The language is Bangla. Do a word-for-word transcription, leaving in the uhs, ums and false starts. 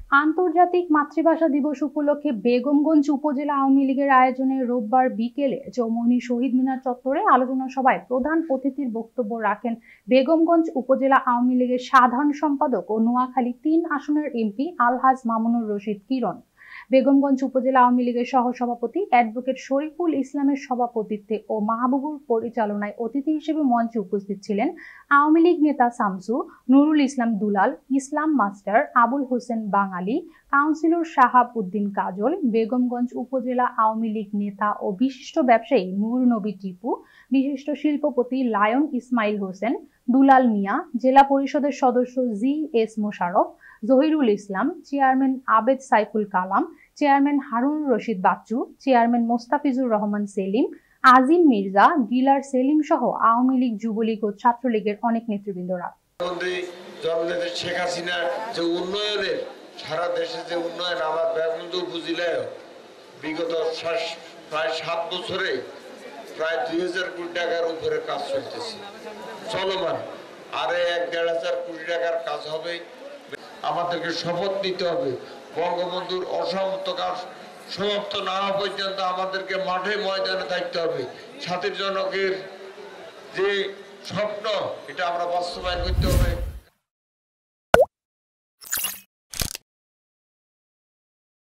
আন্তর্জাতিক মাতৃভাষা দিবস উপলক্ষে বেগমগঞ্জ উপজেলা আওয়ামী লীগের আয়োজনে রোববার বিকেলে চৌমুহনী শহীদ মিনার চত্বরে আলোচনা সভায় প্রধান অতিথির বক্তব্য রাখেন বেগমগঞ্জ উপজেলা আওয়ামী লীগের সাধারণ সম্পাদক ও নোয়াখালী তিন আসনের এমপি আলহাজ মামুনুর রশিদ কিরণ। বেগমগঞ্জ উপজেলা আওয়ামী লীগের সহসভাপতি অ্যাডভোকেট শরীফুল ইসলামের সভাপতিত্বে ও মাহবুবুর পরিচালনায় অতিথি হিসেবে মঞ্চে উপস্থিত ছিলেন আওয়ামী লীগ নেতা শামসু, নুরুল ইসলাম দুলাল, ইসলাম মাস্টার, আবুল হোসেন বাঙালি, কাউন্সিলর শাহাব উদ্দিন কাজল, বেগমগঞ্জ উপজেলা আওয়ামী লীগ নেতা ও বিশিষ্ট ব্যবসায়ী নূর নবী টিপু, বিশিষ্ট শিল্পপতি লায়ন ইসমাইল হোসেন, দুলাল মিয়া, জেলা পরিষদের সদস্য G S Mosharraf, Zahirul Islam, chairman Abed Saiful Kalam, chairman Harun Rashid Bachchu, chairman Mostafizur Rahman Selim, Azim Mirza, dealer Selim সহ আওয়ামী লীগ, যুবলীগ ও ছাত্রলীগের অনেক নেতৃবৃন্দরা। শেখ হাসিনা যে উন্নয়নের সারা দেশে যে উন্নয়ন আমার বেগমগঞ্জ উপজেলায় বিগত প্রায় সাত বছরে প্রায় দুই হাজার কোটি টাকার উপরে কাজ চলতেছে চলমান, আরে এক দেড় হাজার কোটি টাকার কাজ হবে। আমাদেরকে শপথ নিতে হবে বঙ্গবন্ধুর অসমাপ্ত কাজ সমাপ্ত না হওয়া পর্যন্ত আমাদেরকে মাঠে ময়দানে থাকতে হবে। ছাত্র জনকের যে স্বপ্ন এটা আমরা বাস্তবায়ন করতে হবে।